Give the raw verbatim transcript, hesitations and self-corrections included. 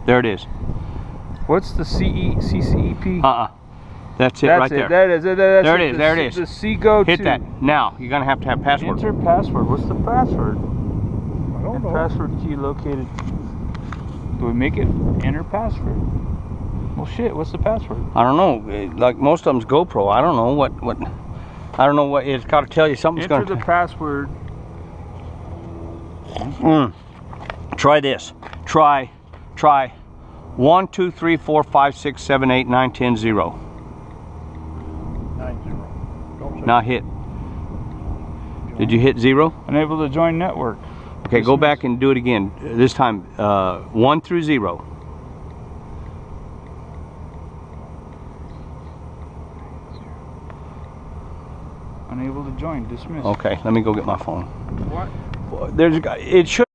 There it is. What's the C E C C E P? Uh-uh. That's it that's right it. there. That is it. That's there it it. is. The, there it is. The C go Hit to. that. Now, you're going to have to have password. Enter password. What's the password? I don't and know. Password key located. Do we make it enter password? Well, shit. What's the password? I don't know. Like most of them's GoPro. I don't know what. what I don't know what. It's got to tell you something's going to. Enter the password. Mm. Try this. Try. Try. One, two, three, four, five, six, seven, eight, nine, ten, zero. Nine zero. Now hit. Did you hit zero? Unable to join network. Okay, Dismiss. Go back and do it again. This time, uh, one through zero. Unable to join. Dismiss. Okay, let me go get my phone. What? There's a guy. It should.